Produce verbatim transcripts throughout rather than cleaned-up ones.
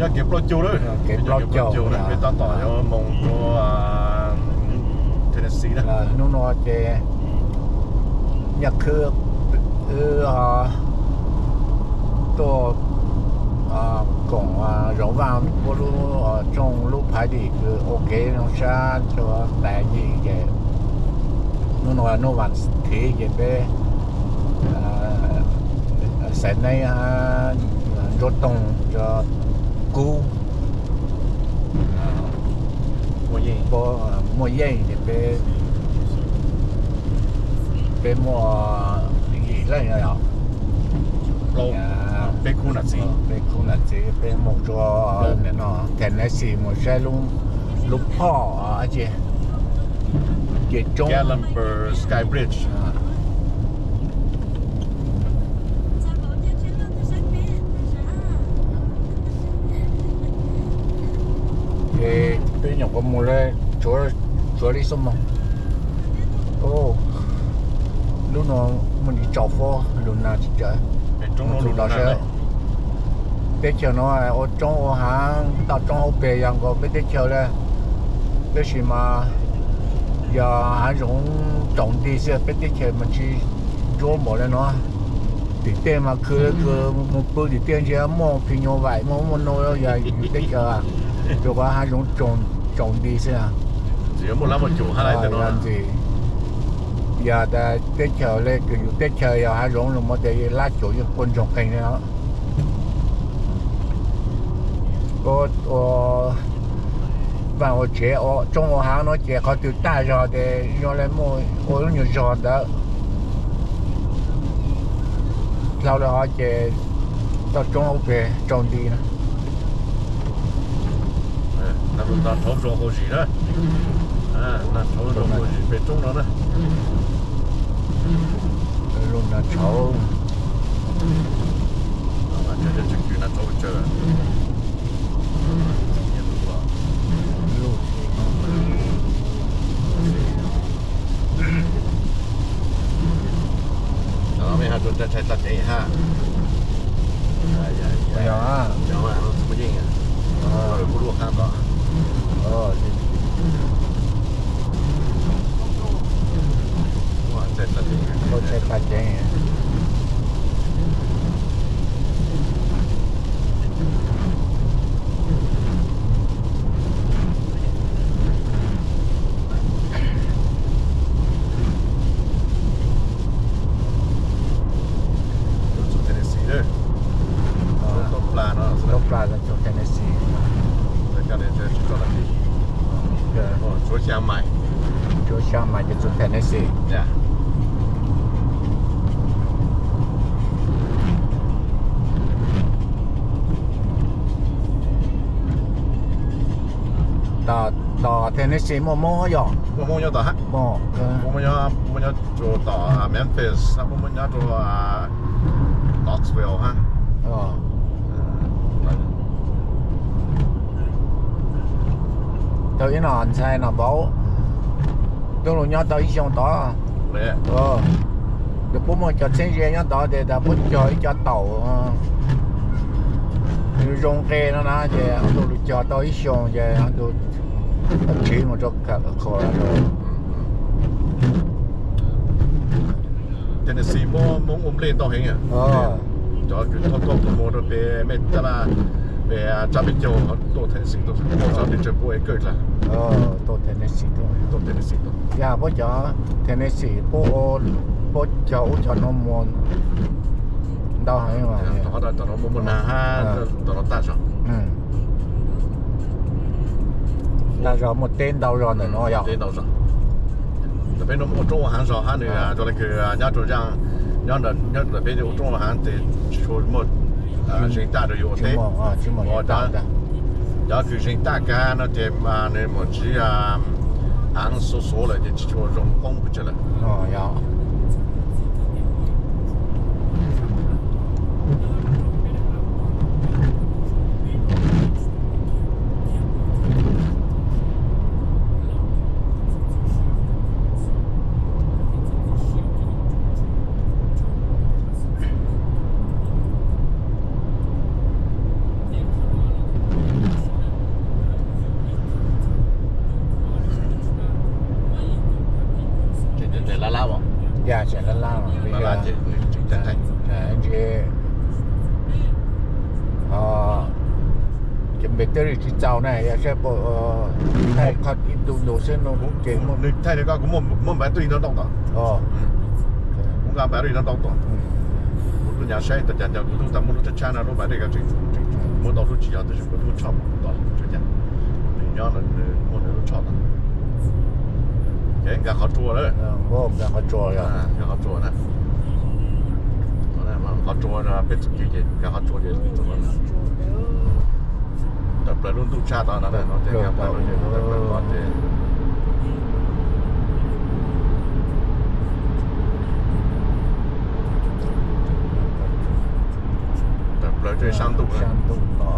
nhá kiếm lo chiều đấy kiếm lo chiều đấy bây tao tỏ cho mong cho Tennessee đó là nó nó cái nhạc khứ ừ to cũng rau vàng bố lu trong lúc phải đi cứ ok nó sẽ cho đại gì cái nó nói nó vẫn thế cái bé sáng nay rốt tông cho cú mua gì có mua gì cái bé bé mua gì đấy nhỉ lâu bé khu nát gì bé khu nát gì bé mua cho này nó Tennessee mua xe luôn lúc họ ở chị chị trong Gatlinburg Sky Bridge thì bây giờ có mua lên chỗ chỗ đi xong không? Ô, lúc nào mình đi chọc phố, lúc nào chỉ chơi. Trong nó lúc nào đấy? Bây giờ nó ở trong ở hàng,到trong ở bên yang có bây giờ đấy, bây giờ mà giờ hàng giống trồng đi sẽ bây giờ mình chỉ做冇了nó. Thì tiền mà cứ cứ một bữa thì tiền chỉ mua pin nhau vậy, mua mua nó giờ bây giờ rồi có hai种种种地是啊， 只有冇那么久下来的咯。 giờ ta tết chờ lên cứ tết chờ giờ hai种rồi mà để lá chỗ những con trồng cây nữa. Có ở và ở chế ở trong ở hàng nó chế có từ đại ra để用来mua ở nhiều ra đó. Sau đó họ chế到中欧边种地呢。 那不那炒中好些了，啊，那炒中好些被种了呢。 弄那炒， 啊，这这这句那炒这个，也不错。เราไม่หาจนจะใช้ตัดเองฮะอย่าอย่าอย่าอย่าว่าเราไม่ยิงอ่ะเราผู้รู้ข้ามก็哦， 哇，在ตัดเองเขาใช้ตัดเองตกปลากันจนเทนเนสซีก็เลยจะจุดละทีโอ้ชัวเชียงใหม่ชัวเชียงใหม่จะจุดเทนเนสซีจ้ะต่อต่อเทนเนสซีโมโม่หยอกโมโมยอต่อฮะโมโมโมยอโมโมยอจุดต่อเมมฟิสโมโมยอจุดน็อกซ์วิลล์ฮะอ๋อtao ý nó sai nó bảo tôi luôn nhớ tao ý xong đó ờ được bố mà cho xe xe nhớ đó để đã bút cho cho tàu rong kê nó nè thì tôi được cho tao ý xong thì tôi chỉ một chút cả khó rồi Tennessee mua muốn ôm lên tao hình à ờ cho cứ thâu thâu mua được về mẹ ta là về cha bên châu tổ Tennessee tổ tổ cha bên châu bố ấy cười là ờ tổ Tennessee tổ tổ Tennessee tổ ya bố cho Tennessee bố bố cho cho nó muốn đâu hay mà đó đó đó nó muốn na ha đó nó ta sao ừ ta rồi một tên đâu rồi nữa nó tên đâu rồiแต่เป็นน้ำ中韩少哈呢就那个人家就讲人家人家那边就中韩的说什么呃人大的有的啊这么哦大的然后人大干那点嘛那么只啊俺所说了的就用光不着了哦要 sẽ lá lá không? Dạ sẽ là lao bây Lá lá giờ chị chị chân thành. anh chị ờ chuẩn bị tới thì cháu này sẽ bộ thay khát ít đồ đồ sen nó cũng kén một Nên thay cái cũng muốn muốn bán tùy nó đọc đó. ờ Cũng gặp bán tùy nó đọc đó. Một nhà xe tất cả nhà cũng tao muốn cho cha nó bán cái gì. Muốn đọc chỉ là tôi cũng muốn chọn đó cho nhà. Thì nhớ là muốn nó chọn đó. Cái người họ chua đấy. vô người họ chua rồi À, người họ chua này. Đó mà họ chua là biết cái gì, người họ chua gì tụi nó. Tập lại luôn tu cha tao nó này, nó thế gặp lại rồi, tập lại có thế. Tập lại chơi sang tu này. sang tu đó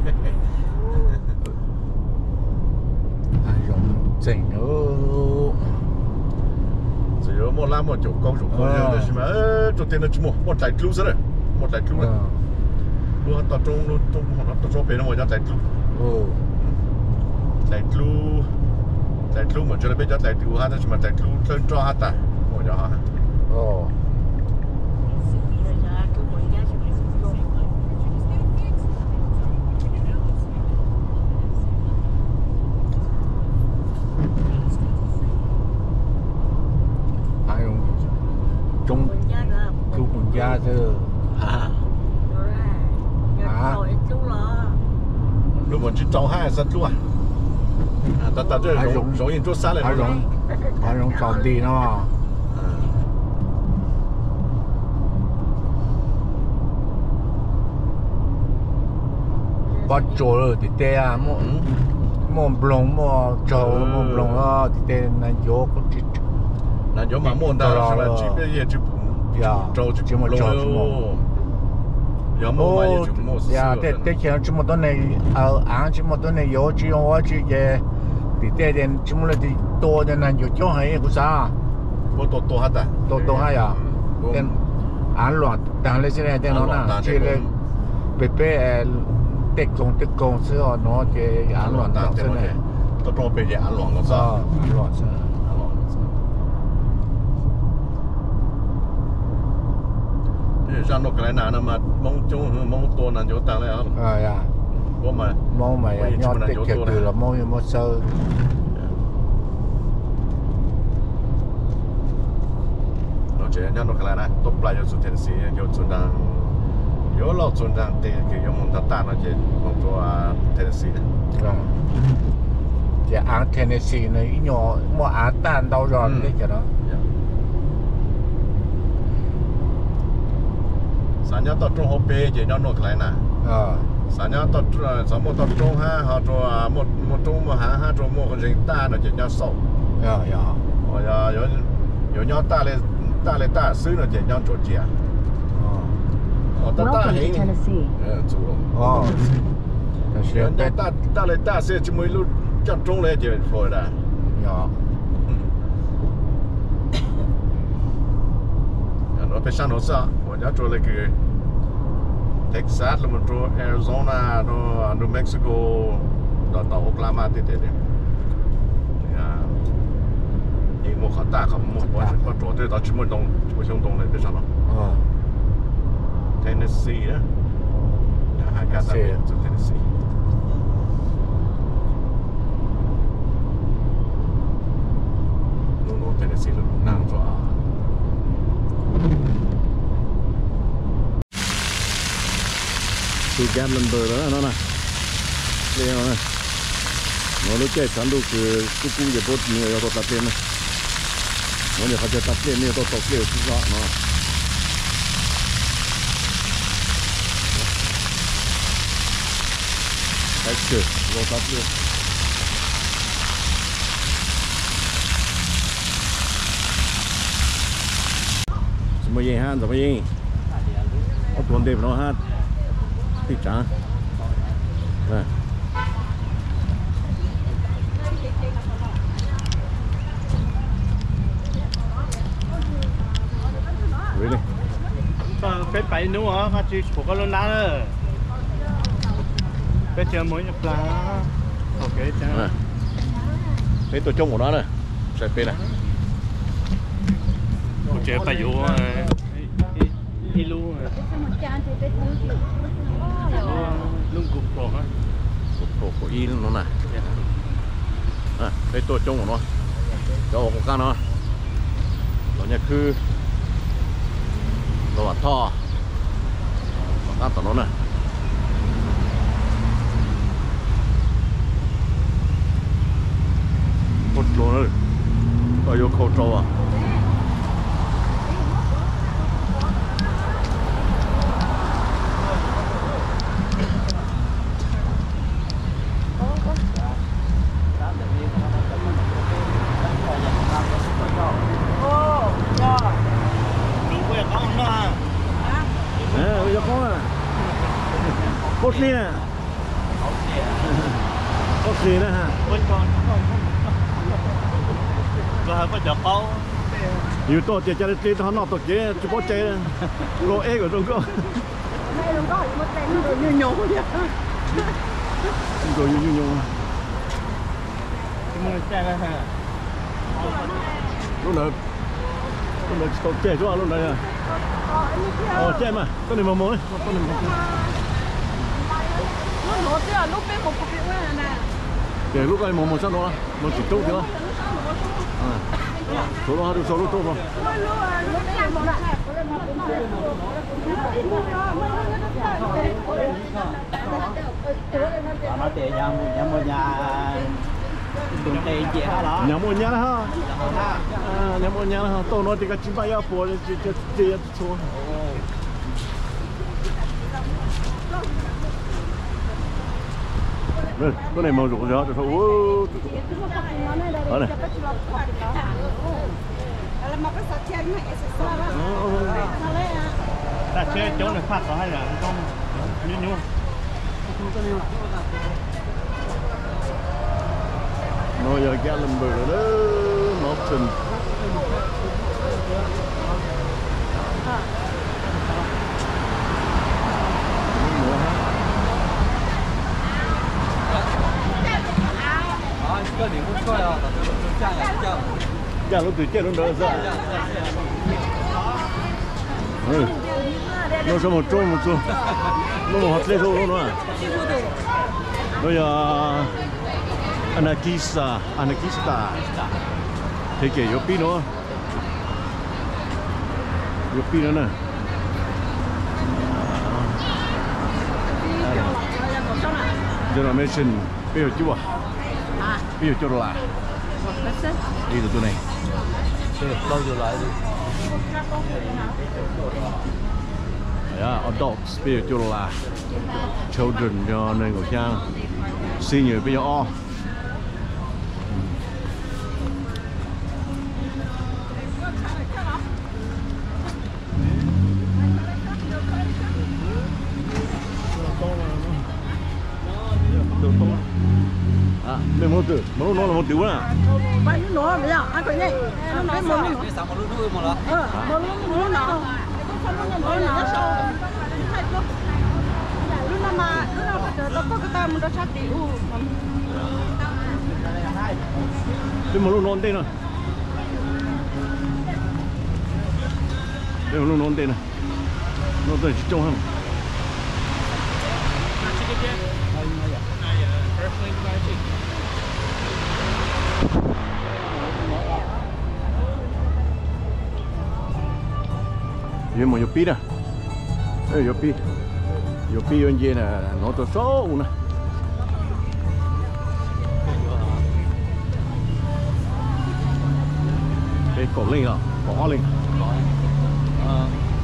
anh dùng chỉnh nữa Chỉ có một làm một chỗ câu chỗ câu nhiều đấy mà, chỗ tiền nó chỉ một một trái clue rồi, một trái clue đấy. Luôn tao trông luôn trông họ tao cho bé nó một trái clue. ừ Trái clue, trái clue mà cho nó biết cho trái clue hát nhưng mà trái clue lên cho hát ta, một giờ hát. ồ anh dùng trung trung quân gia chứ À, hả lúc mà chỉ trâu hai sát luôn à? À, ta ta这容容易做三了， anh dùng anh dùng tròn đi nó bắt chỗ rồi thì tê à mua mua blong mua trâu mua blong đó thì tê này vô có chỉ 那有嘛莫的，是吧？这边也就呀州就只么trâu只么喽，要么嘛也就莫是。 呀，这这前这么多年，呃，俺这么多年有只用我去嘅，你这点这么的多的呢，就叫还不啥， 我多多下的， 多多下呀，但俺乱，但是现在电脑呢，这个别别呃，得工得公司哦，喏这俺乱当真的， 都装备也安乱了是吧？ 俺乱是。 像那个来拿那么蒙中蒙多难就当了， 哎呀， 我们冇咪呀，要得嘅對啦，冇有冇收。 而且像那个来呢，都不来就是天气有存档，有老存档的给有蒙他大那些工作啊天气的。 啊，这俺天的是呢，一鸟冇俺蛋到咗呢嘅咯。 sản nhớ tập trung hộp bê chỉ nhớ nốt lại nè, sản nhớ tập sản một tập trung ha, họ cho một một trung một hàng ha cho một cái gì ta nó chỉ nhớ sầu, dạ dạ, rồi giờ giờ nhớ ta lên ta lên ta xứ nó chỉ nhớ chỗ chè, ta ta hình, chủ, nhớ ta ta lên ta xứ chỉ mới lúc tập trung lên chỉ rồi đã, dạ, nó phải sang nó sao, nhớ chỗ này cái Texas, rồi chỗ Arizona, rồi New Mexico, rồi tàu Oklahoma thế thế đấy. Nhưng mà họ ta không một bọn bọn chỗ thế đó chỉ một đông, chỉ một đông này biết sao đó. Tennessee á, hai cái đó là Tennessee. Nó nó Tennessee là nang cho à. Thì gam lần bờ đó nó nè, đây nó nè, nó lúc chơi chán đâu cứ cũng cũng để bớt nhiều rồi tập lên này, nó để họ chơi tập lên nhiều tôi tập lên cũng rõ nó, cái chữ rồi tập lên, sao vậy ha, sao vậy, ở tuần đêm nó ha. Thịt trắng này. Really? Cái bảy nữa hả? Cái chỉ của con lôn đá nữa. Cái chờ mới nhập lá. Ok chứ. Cái tôi trông của nó này. Sẽ bên này. chơi phải vô đi luôn luôn cục cột á cục cột của y nó này à đây tôi trông của nó cho của con nó nó nhà cứ nó là to con tao nó này cột luôn rồi có vô khâu trâu à cốt gì nè cốt gì nè hả quên con rồi có chợ câu nhiều tổ chơi chơi chơi nó tổ chơi chụp bó chơi lô ế của tôi cơ đây đừng có một tên rồi nhiều nhiều vậy rồi nhiều nhiều nhiều mua xe ra hả lúc này lúc này tổ chơi cho lúc này à ờ chơi mà con này mà mới con này nó chứ là lúc bên một cục điện nè kể lúc này một một trăm đô nó chỉ tốt chứ số đó được số đó tốt không nó tiền nhà nhà mua nhà đường tiền chị hả đó nhà mua nhà ha nhà mua nhà ha tôi nói thì cái chim bay à bùa chỉ chỉ chỉ số đây, cái này màu rụng rồi, tôi thấy, ô, đó này. ta chơi chỗ này phát có hay là con như như Nói giờ cái lần bự đó, nó xinh. Dạ lúc từ chết luôn đó ra. Ừ. Nó sao một trôi một trôi. Nó một hạt lê thôi luôn à. Bây giờ Anakista, Anakista. Thế kể Yopi nữa. Yopi nữa nè. Generation bây giờ chưa à? Bây giờ chưa là đi từ chỗ này lâu rồi lại đi yeah, adults bây giờ chưa là children cho nên của cha senior bây giờ o à, mình muốn từ, muốn nó là một tiểu à? Bao nhiêu nữa bây giờ? Ăn cái gì? Nó nói một nữa. sao mà luôn nuôi mà đó? Ờ, một nữa nữa nữa. Nó nó sâu. Lúc nào mà lúc nào phải chờ có cái ta muốn nó sát tiểu. Cái muốn nó tên rồi. Đây muốn nó tên này. Nó tên chỉ trông không? Ini mau Yopi dah. Eh Yopi. Yopi yang je na, nó to số nè. Cái cổ linh à, cổ linh. Ờ.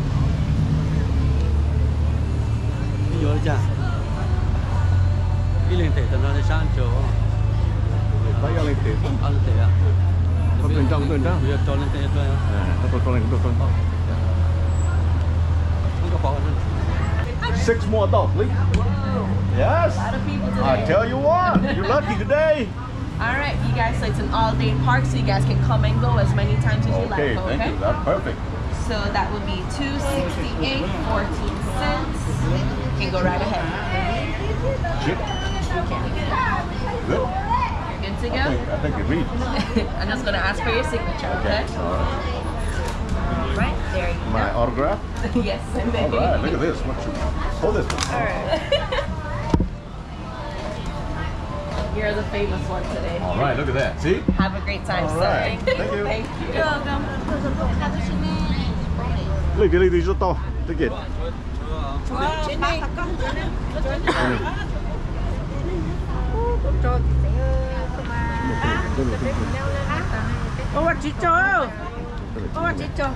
Đi vô chưa? Đi lên thể thần ra sang chỗ. Phải lên thể. Ăn thể à? Có tên trong tên đó. Bây giờ cho lên thể cho. À, tôi tôi lên tôi tôi. Six more adults, please. Yes. I tell you what, you're lucky today. Alright, you guys, so it's an all-day park, so you guys can come and go as many times as you Okay, like, thank okay? you. That's perfect. So that would be two sixty-eight, fourteen cents. You can go right ahead. Shit. Good. Good to I go? think, I think it reads. I'm just gonna ask for your signature, okay? All right. My autograph? Yes, and All maybe. right, look at this. What you, hold this one. Alright. You're the famous one today. All right, look at that. See? Have a great time, All sir. right. Thank you. Thank you. Lấy cái đi rất to. Take it. Ô chị cho. Ô chị cho.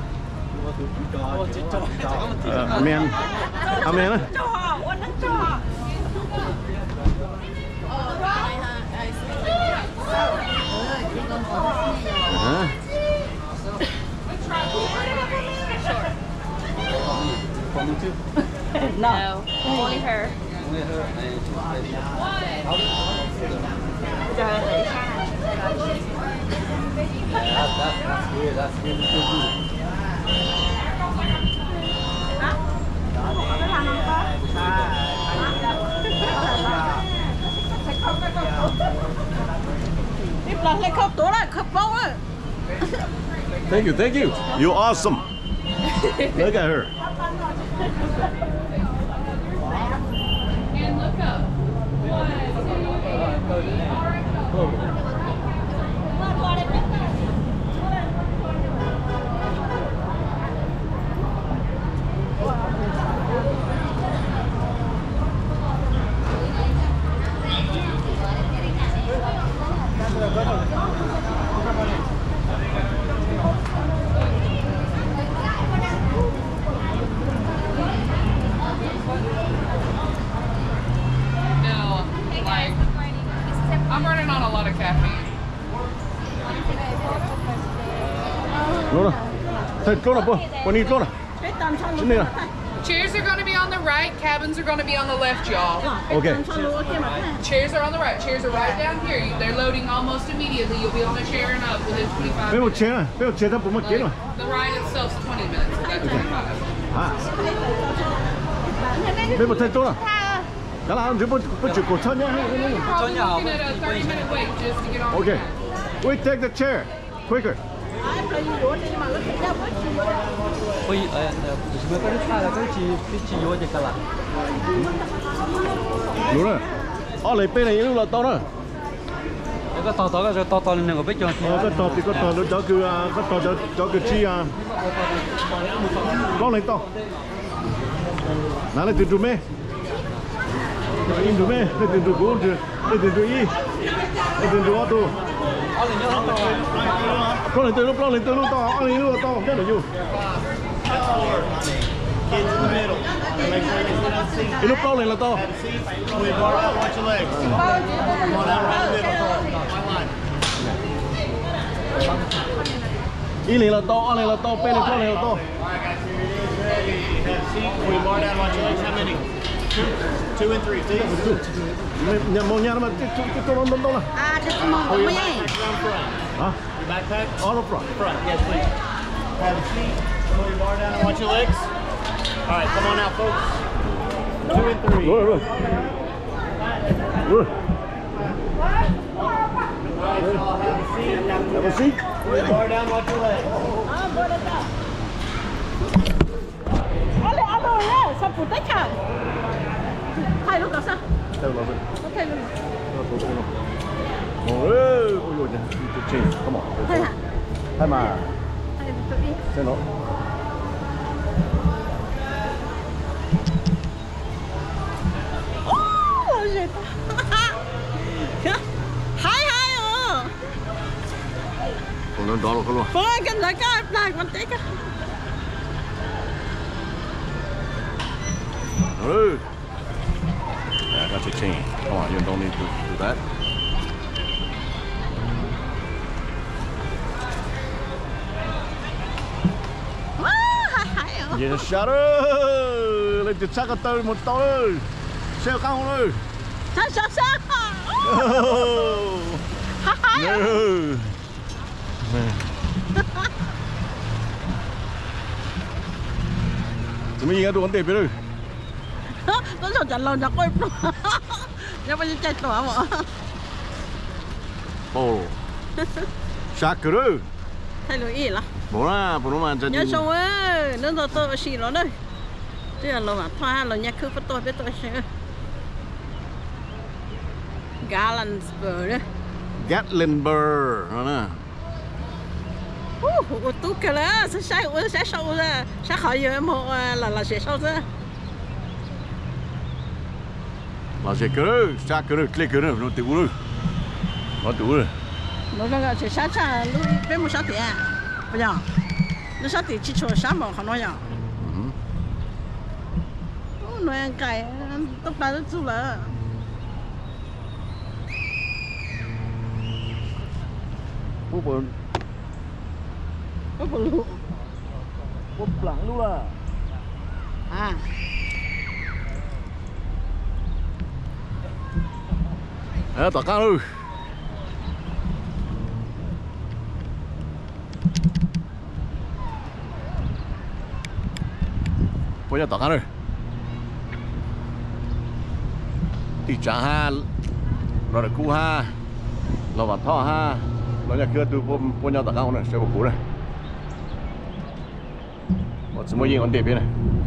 Amen. Amen. Cho họ, ô nó cho họ. Hả? No, only her. Tiếp lần lại khóc tố lại khóc bông á. Thank you, thank you. You're awesome. Look at her. And look up. No, like, I'm running on a lot of caffeine. Luna. Thôi, Luna, bố. Bố đi, Luna. Cái tầm sau Trên đây nào. Chairs are going to be on the right, cabins are going to be on the left, y'all. Okay. Chairs are on the right, chairs are right down here. They're loading almost immediately. You'll be on a chair and up within twenty-five Mấy một minutes. chế à? Mấy một chế thấp bố mất kế Like, mà. the ride itself's twenty minutes. We got twenty-five. À. Mấy một thay Luna. Đó là bố bố chịu cổ chân nhá. Probably looking at a thirty minute wait just to get on. Okay. We take the chair. Quicker. Ôi, mới có nước pha là cái chi cái chi vô cái là. Đúng rồi. Ở lại bên này lúc là to đó. Cái to to cái to to lên này biết chưa? Ờ, cái to thì cái to nó cho cứ cái to cho cho cái chi à. Con lên to. Nào lên từ từ mê. In từ mê, lên từ từ cố từ, lên từ từ y, lên từ từ ô tô. Con lên từ lúc con lên từ lúc to, con lên lúc to, rất là vui. Cái lúc con lên là to. Y lên là to, con lên là to, bên này con lên là to. Two and three, please. Nhà một nhà mà cái cái cái con đâu là? À, cái mong của mấy em. Hả? Backpack? All up front. Front, yes, please. Have a seat. Pull your bar down and watch your legs. All right, come on out, folks. Two and three. Rồi rồi. Rồi. Guys, all have a seat. Have a seat. Pull your bar down, watch your legs. Ole, alo nhá, sao phụ tích hả? Thay lúc đó sao? Theo nó Có thay luôn. Ôi, ôi ôi, cái trên, come on. Thay hả? Thay mà. Thay tự đi. Xem nó. Ôi giời. Hai hai à. Còn nó đó là có luôn. Vâng, cái này cái này con tích á. Ừ. Yeah, I got your chain. Come on, you don't need to do that. Wow, hai hai à. Yes, shut up. Lên từ chắc cái tơ một to ơi. Xeo cao ơi. Sao sao sao? Hai hai à. 怎么应该多点别人？ Tôi sợ chẳng lòng chắc quay. Nhưng mà chạy tỏa mà. 오. 샤크르. Thay lối ý là. bố là bố mà chân nhớ xong á nó tôi tôi xì nó đây chứ là lo mà thoa là nhắc cứ phải tôi biết tôi sẽ Galansburg đấy Gatlinburg đó nè ô tú cái là sẽ sẽ sẽ sâu ra sẽ khỏi giờ một là là sẽ sâu ra là sẽ cứ xa cứ click cứ nó tự rồi nó tự rồi nó là sẽ sát ra lúc bên một sát tiền bây giờ nó sát tiền chỉ cho sát mà không nói nhở nói ăn cày tóc tai rất chú là bố bố có bộ lụ bố lẳng luôn à à à tao cao rồi bố giờ tao cao rồi thì trả ha rồi là khu ha rồi vào thọ ha nó là kia từ bố bố nhau tao cao này sẽ có cú này một số mấy con đẹp này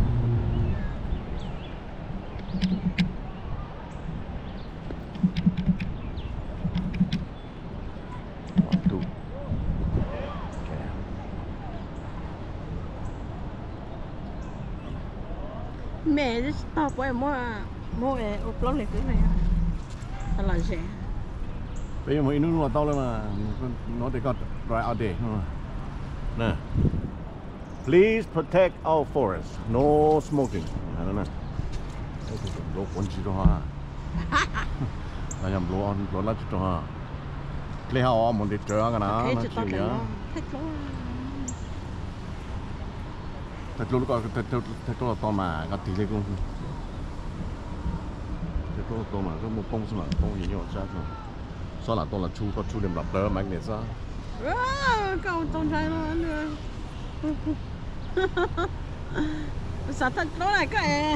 mẹ tao quay mua mua cái ô tô này cái này tao là gì bây giờ mấy nước nó tao lên mà nó để có right out there nè please protect our forest no smoking đó nè lỗ quân chỉ đó ha là nhầm lỗ lỗ lá chỉ đó ha lấy họ muốn đi chơi cái nào nó chỉ nhá thật luôn có thật thật thật là to mà gặp tỷ lệ cũng thật là to mà cái một công sao mà công gì nhỉ sao sao sao là to là chu có chu điểm lập đỡ mạnh để sao cậu tông trai nó nữa sao thật nó lại cái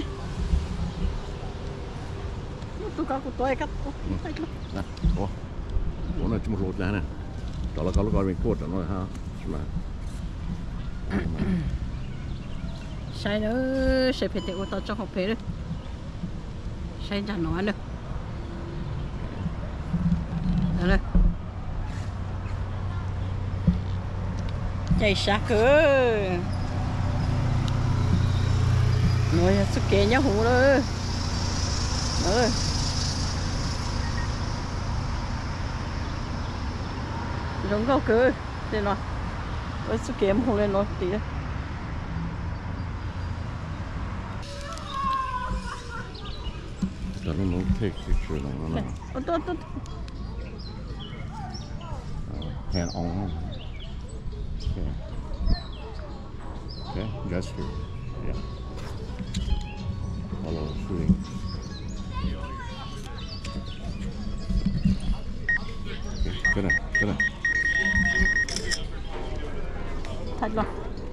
tôi có của tôi cắt nè ủa ủa này chỉ một lột này nè đó là có lúc gọi mình cột rồi ha mà sai nữa sai phải tiêu tao cho học phê đấy sai cho nó nữa đây chạy sát cơ nói sự kiện nhau hú rồi rồi giống câu cơ đây nó với sự kiện hú lên nó tí đấy I don't know, take picture no, no, no. Ô tô tô Hand on. Okay. Okay, gesture. Yeah. Follow shooting. Okay, good enough, good enough. thật rồi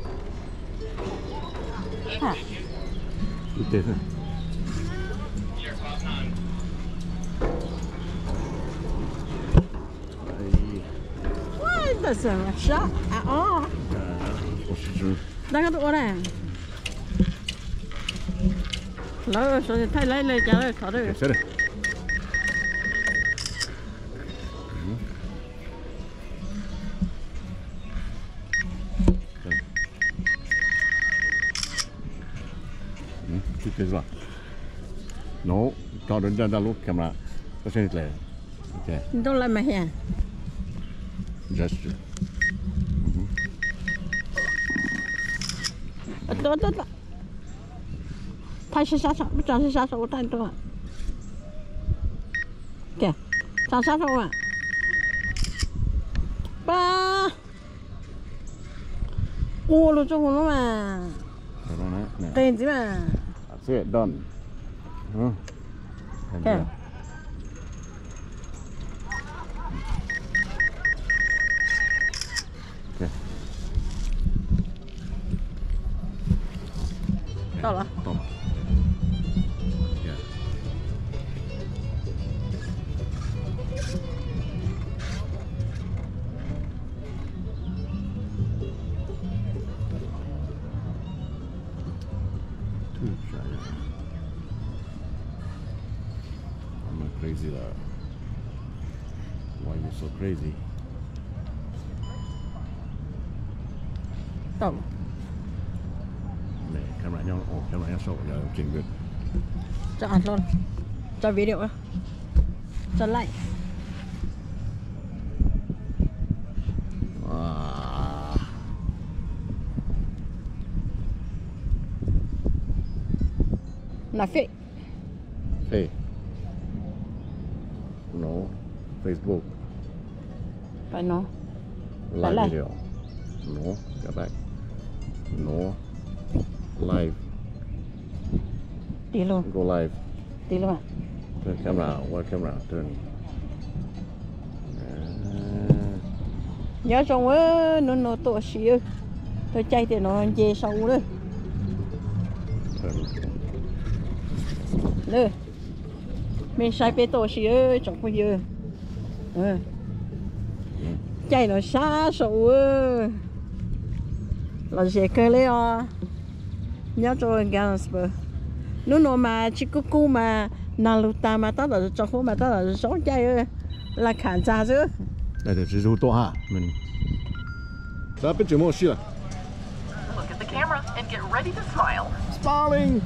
hả Good day, huh? thật sự là sợ à ó đang có tụi này lỡ rồi thay lấy lấy trả lời khó được Okay, sit it. Cái gì no, tao đến đây lúc camera, có xem được okay. đâu lại mà hả Gesture. Tốt tốt tốt. Thay sẽ sát sao, bây giờ sẽ sát sao tay tôi. Kìa, sao sát sao à? Ba. Ô, nó cho nó mà. Tên gì mà? That's it, done. Huh? Kìa. Tao là Toma. Yeah. crazy là. Why you so crazy? Tổng. Này, camera nhau, oh, camera nhau sâu, yeah, looking good. Cho ăn luôn. Cho video đó. Cho like. Wow. Là phê. Hey. No. Facebook. Phải nó. Live lại. video. No. Go back. No. Live. Tí luôn. Go live. Tí luôn à. Turn camera. What camera? Turn. Nhớ trong á nó nó tổ xíu. Tôi chạy thì nó dê sâu nữa. Turn. Nữa. Mình sai bê tổ xíu trong bao giờ. Ừ. Chạy nó xa sâu á. Là dễ cơ lấy à. Nhớ cho anh gắn spur. Nếu nó mà chỉ có cú mà nàng lụt ta mà tao là cho phố mà tao là sống chạy là khán giả chứ. Đây là chỉ to ha, mình. Đã biết chuyện gì rồi? Look at the camera and get ready to smile. Smiling.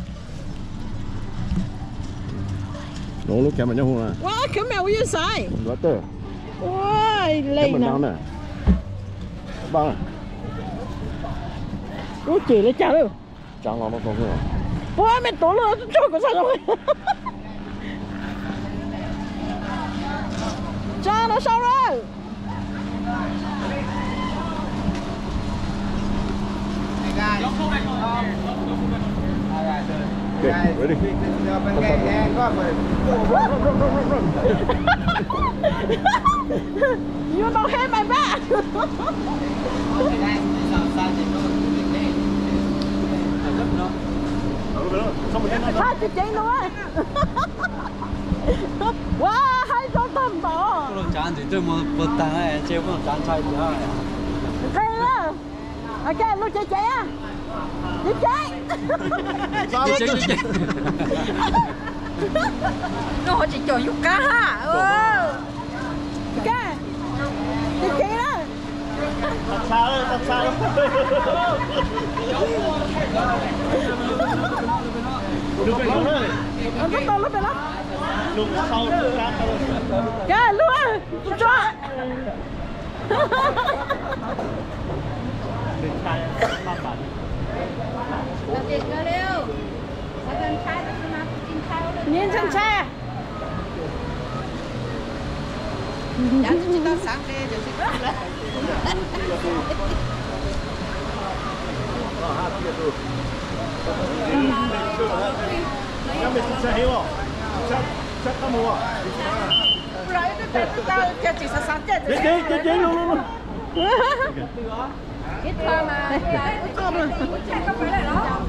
Nó lúc camera nhau không à? Wow, cái mèo như sai. Đó tơ. Wow, lấy nè. Bao nè. Bao nè. Ủa chỉ lấy chả đâu. Chẳng làm một con nữa. Wow, mày tổ luôn, cho có sao rồi. Cha nó sao rồi? Okay, ready? You don't hit my back. Hai chị chị luôn á. Wow, hai con tầm bò. Không chán thì tôi muốn bớt tăng ấy, chơi không chán chơi gì hết. Ok đó. Ok, lúc chơi chơi á. Đi chơi. Chơi chơi chơi. Nó chỉ chọn giúp cá ha. Ừ. Ok. Đi chơi đó. Sao ơi, thật sao? Lúc đó rồi. Ờ, lúc đó, lúc đó. Lúc sau, lúc ra rồi. Kìa, lúc á. Cho. Đừng trai, ba bản. Nhìn chân xe. Dạ, chúng ta sáng đi, rồi chúng ta lên. Các bạn sẽ hiểu không? Chắc chắc có mua. Rồi, tôi tao cho chị sáng sáng chết. Chị chị chị chị luôn luôn luôn. Ít thôi mà. Không rồi. Không phải là đó.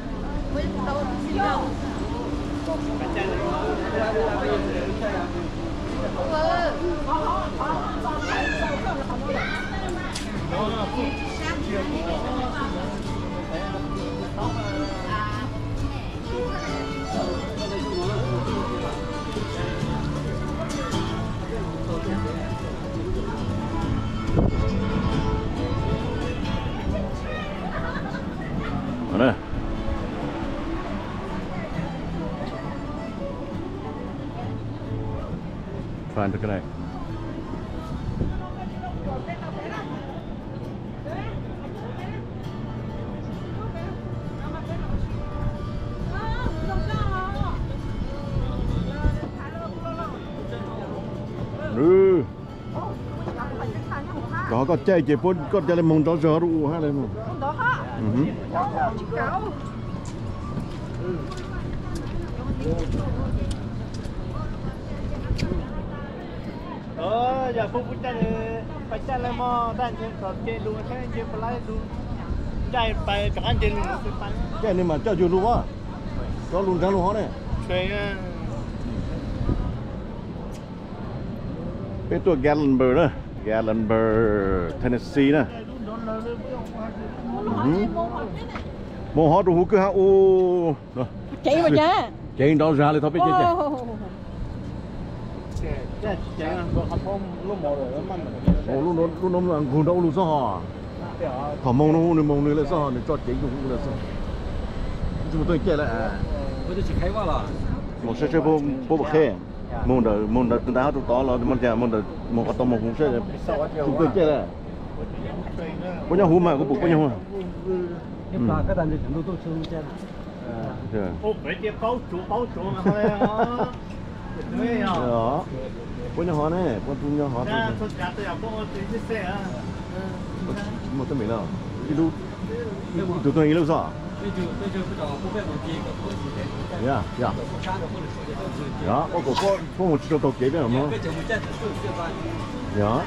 Ở đây. Find the connect. Ừ. Có có chạy chỉ phun có chạy lên mông đó giờ đủ ha lên mông. Đó ha. Ừ. Cáo. Ờ, giờ phút phút chạy phải chạy lên mò, đang chơi trò chơi luôn, cái chơi play luôn. Chạy phải cả anh chơi luôn, chơi bắn. Cái này mà cho dù luôn á. Có luôn ra luôn hết này. Chơi Cáiตัว Gatlinburg นะ Gatlinburg Tennessee นะ Mô hót đủ cứ ha ô Chạy mà cha. Chạy đó ra lên thôi biết chạy chạy Ồ lúc nó lúc nó là gùn đâu lúc sao thỏ mông nó nó mông nó là sao nó cho chế dùng là sao chúng tôi kể lại một số chơi bố bố bạc khe mông đời mông đời chúng ta tụi to là mông già mông đời mông có tôm mông cũng chơi chúng tôi kể lại có nhau hú mà có bụng có nhau hú cái đàn chúng tôi tôi chơi ô bây giờ bao chủ bao chủ mà thôi đó có nhau họ này có tu nhau họ một tấm biển nào đi đâu tụi tôi đi đâu sao dạ dạ đó có có có có một chỗ tàu kế bên không dạ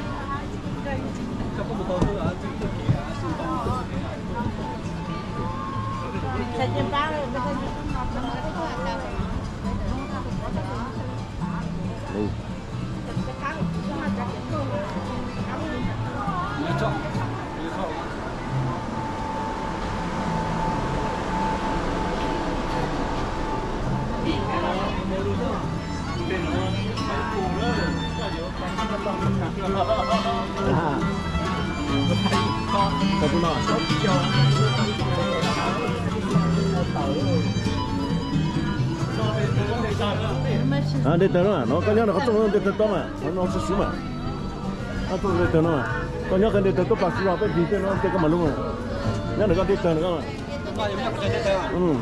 ừ. À, đây tớ nó, nó có nhớ là có trong đây tớ to mà, nó nó sẽ xuống mà, nó trong đây tớ nó mà, có nhớ cái đây tớ to bạc xuống cái gì tớ nó tớ có mà luôn mà, nhớ được cái đây tớ nữa mà, ừ.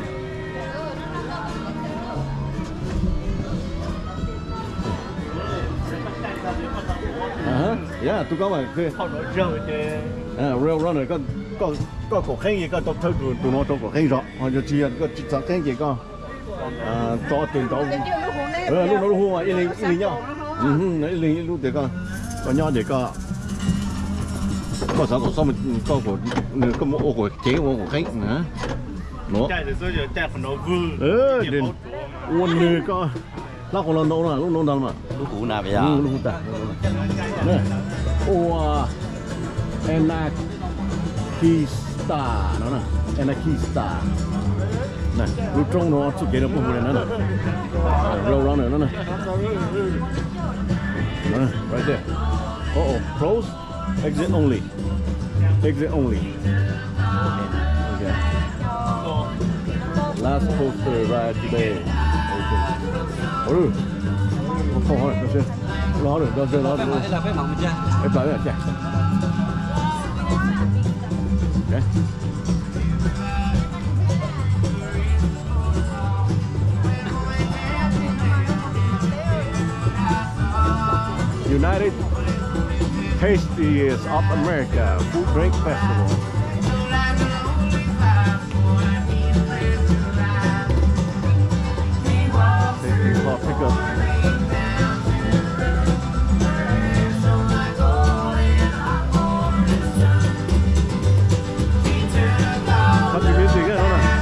À, yeah, tụi con mà cái, à, rail runner có có có cổ khen gì có tụi tụi tụi nó tụi cổ khen rõ, hoặc là chỉ có chỉ có khen gì có, à, to tiền to. Ừ, lúc nó lúc hoa, ít linh ít linh nhau, ừ, ít linh lúc để con, con nhau để con, có sao có sao mình có của, có một ô của chế một của khách nữa, nó, ừ, đến, uốn người con, lắc con nó là lúc nó đâu mà, lúc cũ nào vậy à? Lúc cũ ta, này, ô, Anarchista, nó nè, Anarchista. Này, lúc trong nó xuất hiện được một người nữa nè, roll runner nữa nè, nè, right there. Oh, oh, close, exit only, exit only. Okay. Last poster ride today. Okay. Ừ, không hỏi, đâu chưa, lo được, đâu chưa, lo được. Là phải mỏng chưa? Em phải rồi, chạy. Okay. United Tastiest of America Food Drink Festival. Tasty for pickup. Sắp chỉ biết gì cái đó này.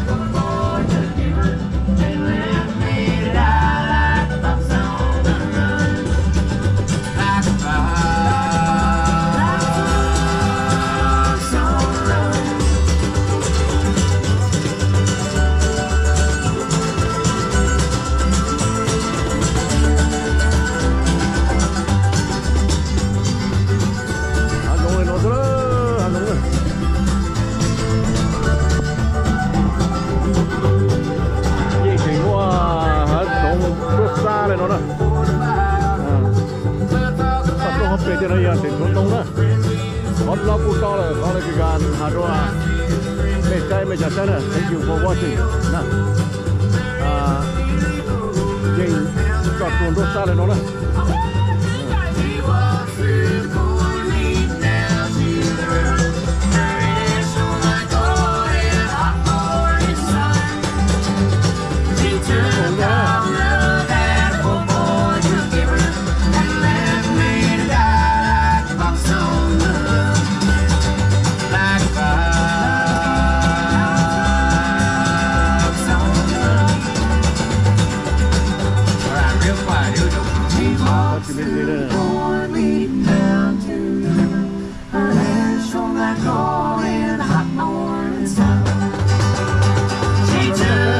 Cho nó giờ tiền không đúng đó, hot lo put to là có cái gan hà đô à, mấy cái mấy cái nữa, thank you for watching, nè, à, dừng chọn tuần đốt xa lên nó đó.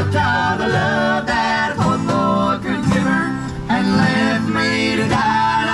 All the love that both boys could give her and left me to die.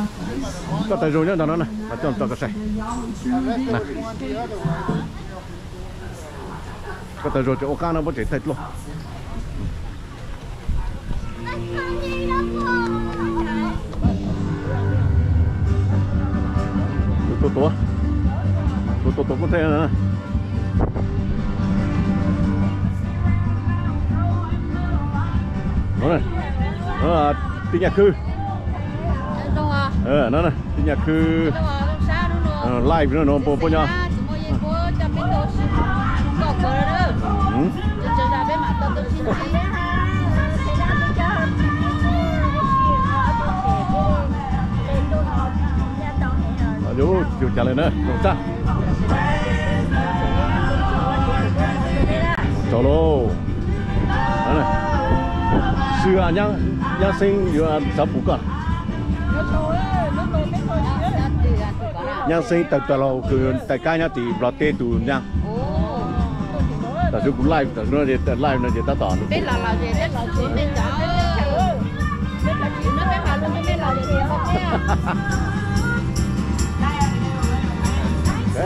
có tay rồi nhá đó này mà cho cho cái xe này có tay rồi cho ok nó bắt chạy thật luôn tổ tổ tổ tổ tổ có thể nữa đó này đó là tí nhà cư ờ nó này tí nhà cư live nữa nó bố bố nhau Aduh, chiều trả lời nữa, không sao. Chào lô. Đó này. Sư à nhang nhang sinh vừa sắp phụ cận. Nhang sinh tại tại lầu cứ tại cái nhá thì lọt tê tù nhang. Tại chỗ cũng live, tại nó để live nó để ta tỏ. Biết là là gì, biết là gì, biết là gì, biết là gì, nó biết là luôn, biết là gì không nhá. Okay.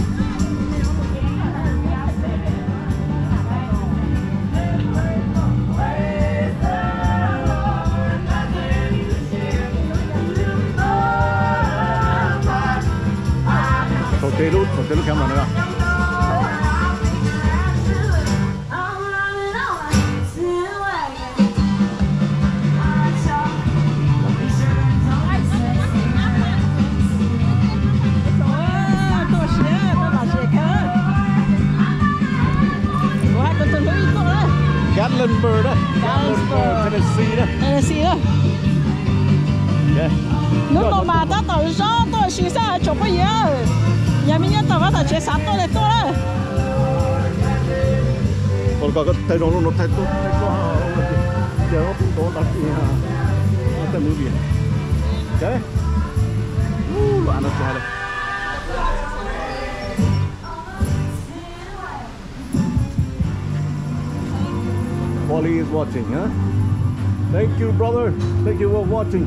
Thôi tê luôn, thôi tê luôn kéo mà nữa. Gatlinburg đó, Gatlinburg, Tennessee đó. Tennessee đó. Okay. Lúc mà mà ta tàu gió tôi xí xa chụp cái gì á, nhà mình nhớ tàu vào tàu chế sáng tôi này tôi đó. Còn có cái tay nó nó thay tốt, thay tốt, giờ nó cũng tốt đặc biệt ha, nó tên gì vậy? Okay. Uh, bạn nó chơi đây. Polly is watching, huh? Thank you, brother. Thank you for watching.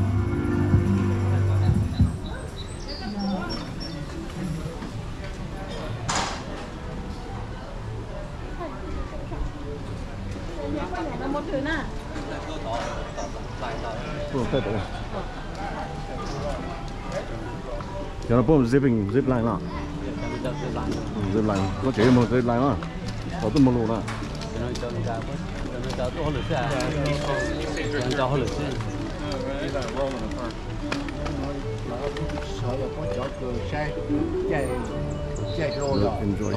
Cho nó bơm zipping, zip line nào. Zip line, có chỉ một zip line mà. Có tôi một lỗ đó. Enjoy.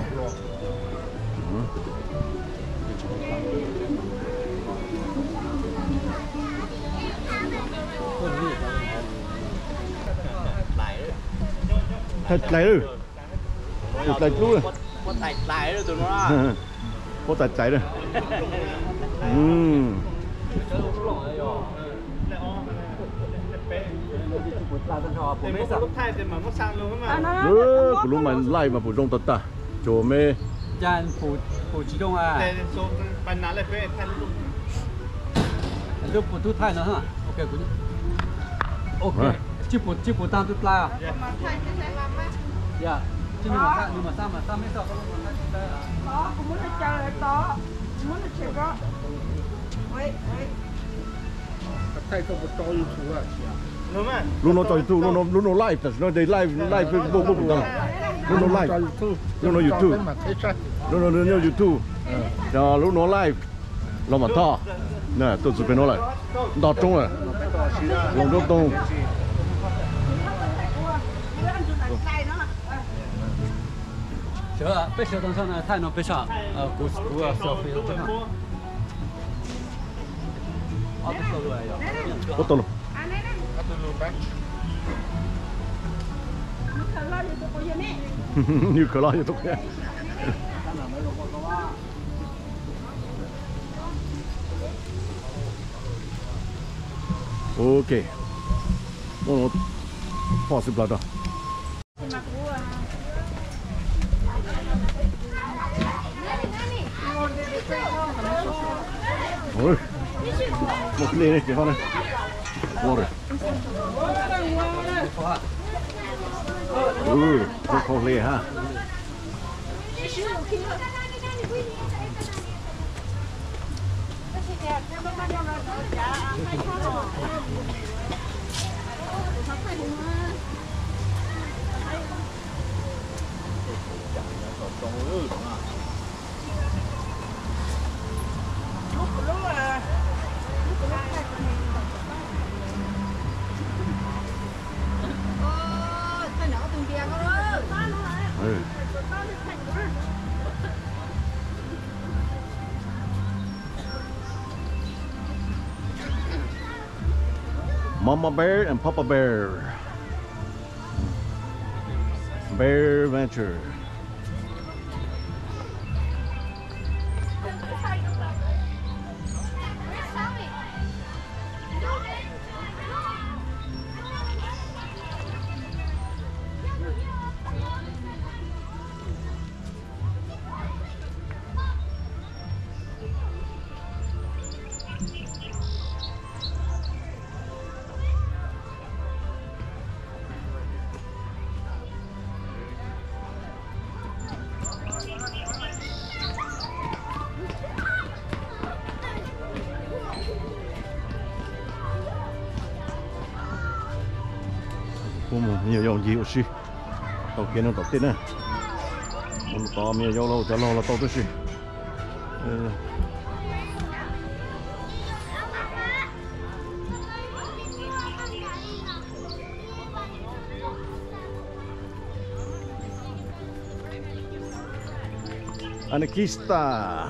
Thật lại rồi. Thật lại luôn rồi. Có tạch lại rồi tụi nó. Có tạch chạy rồi. Ừm. lúc thay thì mà nó sang luôn mà. Ừ, của lúc mà live mà phụ rong tật ta. Chỗ mê. Dạ, phụ phụ chỉ đông à. Để số bàn nãy lại về thay luôn. Lúc phụ tu thay nữa hả? Ok cũng. Ok. Chỉ phụ chỉ phụ tăng tu thay à? Dạ. Chứ nhưng mà nhưng mà sao mà sao mấy sao không mà thay à? Đó, cũng muốn nó chơi đó. Muốn nó chơi đó. Wait, wait. Thay cho một trò YouTube à? Đúng mà. Lúc nó cho YouTube, lúc nó lúc nó live, nó để live live vô vô cùng lúc nó live, lúc nó YouTube, lúc nó nó YouTube, cho lúc nó live, nó mà to, nè tôi chụp nó lại, đọt trung rồi, lòng đốt tung. Chờ, bây giờ đang sang này thay nó bây giờ, ờ, cú cú à, selfie đó chứ hả? Ờ, bây giờ rồi. Có to luôn. Như cờ lo như tôi. Ok. Nó possible đó. Ôi. Một ly này chị con này. Water. ha. Ừ, không không lê ha. Ừ. Mama Bear and Papa Bear. Bear Venture. Nhiều dòng gì aussi tàu kia nó tàu tên nè một tàu nhiều dòng lâu cho lâu là tàu tới gì Anarkista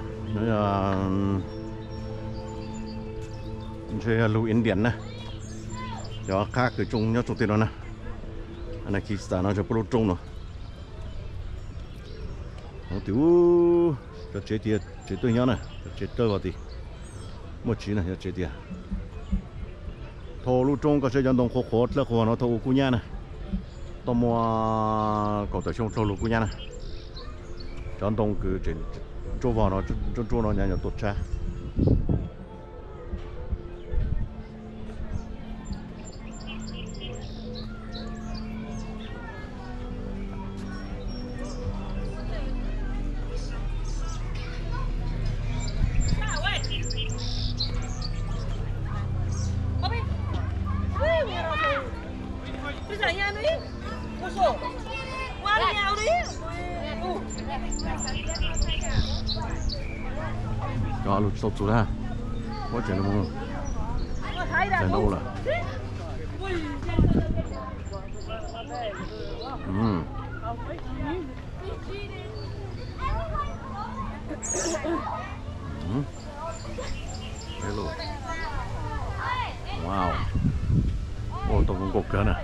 chơi lưu Indian nè cho khác cái chung nhớ chung tiền đó nè Anarkista nó cho pro chung nó nó tiểu cho chế tiền chế tôi nhớ nè chế tôi vào thì một chỉ này cho chế tiền thô lưu chung có chơi vận động khó khó là khó nó thô cú nhá nè tao mua có thể chung thô lưu cú nhá nè vận động cứ chế cho vào nó cho cho nó nhà nhà tốt cha cho lụt sụp xuống ha, có chuyện không? Chuyện đâu là? Ừ. Ừ. Hello. Wow. Ô, tôi cũng cục cơ nè.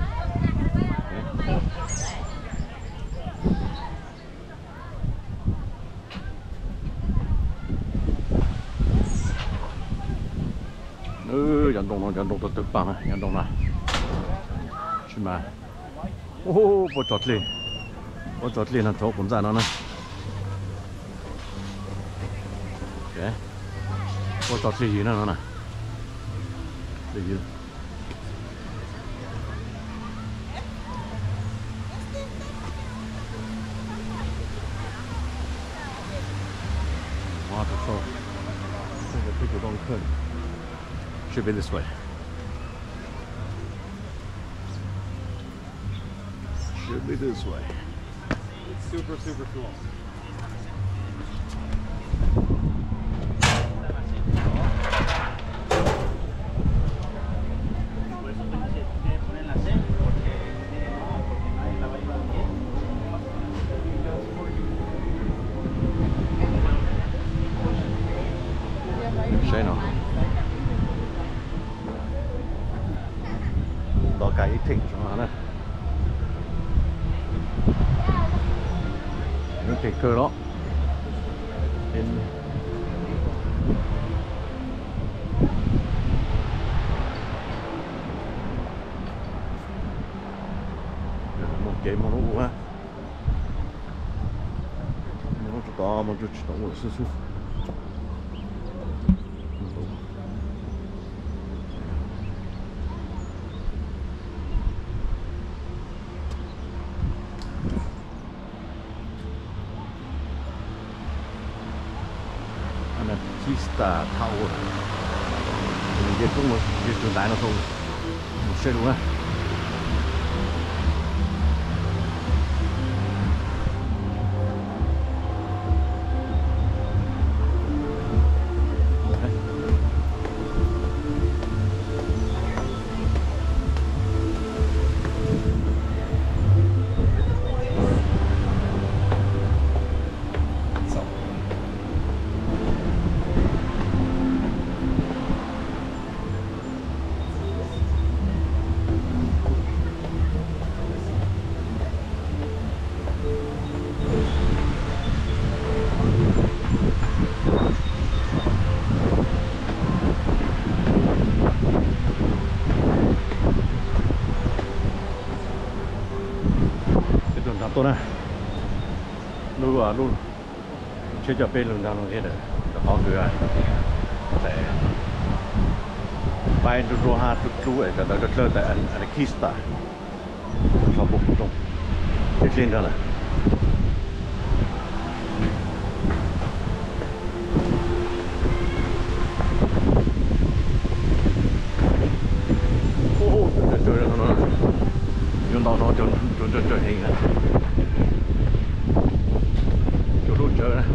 Ừ, vận động nó vận động tuyệt bằng á, vận động này. Chứ mà. Ô, bộ chọt lên. Bộ chọt lên là chỗ cũng ra nó nè. Ok. Bộ chọt lên gì nữa nó nè. Đây gì? Wow, that's so. This is a big long curve. Should be this way. Should be this way. It's super, super cool. Say no. Đó cái thịnh cho nó này. Những cái cơ đó. Bên một cái món đồ ha. Nó cho to mà cho chỉ động một chút chút. Kista Tower. Mình biết cũng một cái trường đại nó thôi. Một xe đúng không? Tôi nè, lúc à lúc chơi cho bên lưng down hết rồi, khó cười à, để bay được rồi ha, được rồi, để được lên tại anh anh Kista, cho bụng trong, chơi lên đó là, ô, trời trời nó nó, dùng tàu nó trời trời trời trời hình này. Chơi nè,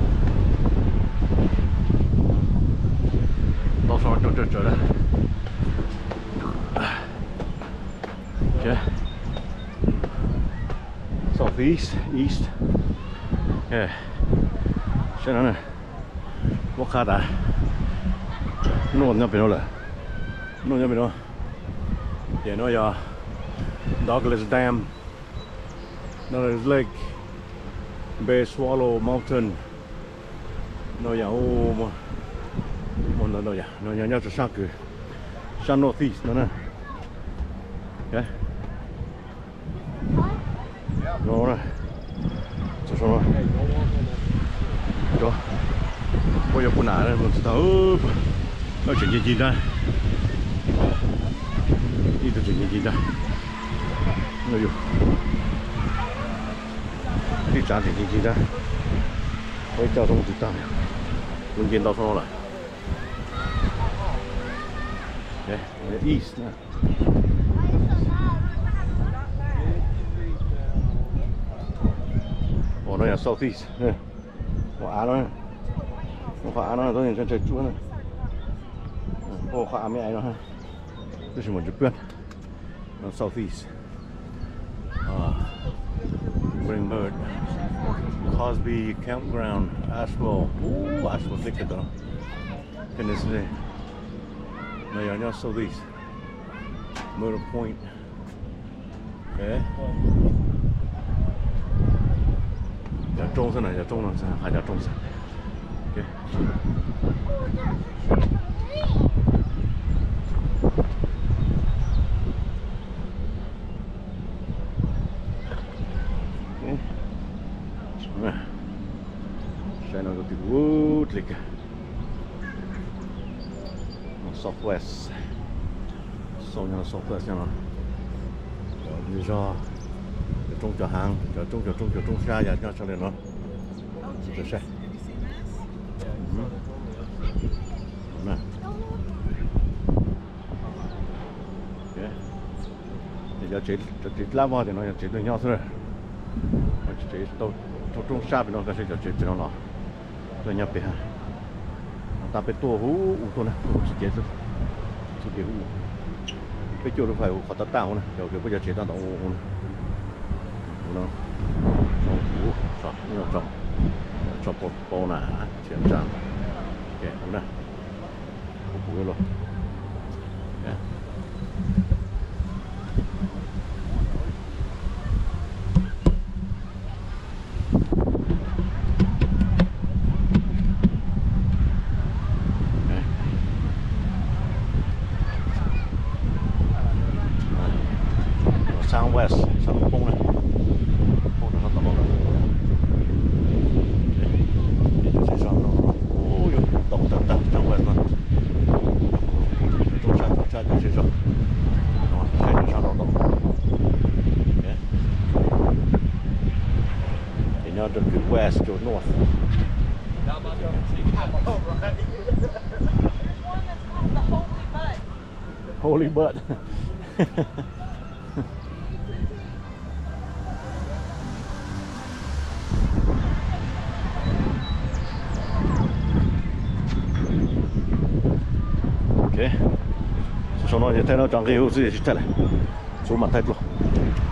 到时候就这这的，这 southeast east， 哎，现在呢，我看的，弄那边了，弄那边了，也那呀 ，Douglas Dam， Douglas Lake。Bay Swallow Mountain, nó giờ ô mà, mà nó nó giờ nó giờ nhau từ xa cứ, xa northeast nó nè, cái, nó này, cho cho nó, cho, bây giờ phụ nữ này mình sẽ thở, nó chuyện gì gì đây, đi từ chuyện gì gì đây, nó vô. Đi trả thì gì ra, với giao thông trực tăng, luôn trên tàu số lại, đây, east nè, còn đây là southeast, nè, khóa nó, khóa nó là tôi nhìn trên trời chúa này, ô khóa mấy ai nó ha, đây là một chục bên, nó southeast, Springbird, Cosby Campground, Asheville. Ooh, Asheville thick though. Can this day? No, you're not so these. Murder Point. Okay. Giờ trông thế này, giờ trông làm sao? Hai giờ trông sao? Okay. Saya nak pergi wood lagi. Southwest. Soalnya southwest yang bây giờ trong cửa hàng, trong trong trong trong trong xa nhà cho nên nó rất xe. Nè. Thì giờ chỉ chỉ làm vào thì nó chỉ được nhau thôi. Chỉ đâu trong trong xa bên nó cái sẽ chỉ bên nó rồi nhập về ha. Ta phải tua hú tua này, tua chỉ chết thôi, chỉ để hú. Cái chỗ nó phải khó tát tao này, rồi cái bây giờ chết tao tao hú này, hú nó, trong hú, trong nó trong, trong bộ bộ nà, chuyển trang, cái hú này, hú hú luôn, yeah. Southwest, sang bông này, bông này nó tầm bông này, cái gì sang nó, ôi, tổng tổng tổng Southwest nó, trong sang trong sang cái gì sang, nó cái gì sang nó tổng, cái, thì nó từ west to north. Holy bird. Ok. Sau đó thì thấy nó trong cái hữu gì chết này. Số mặt thay luôn.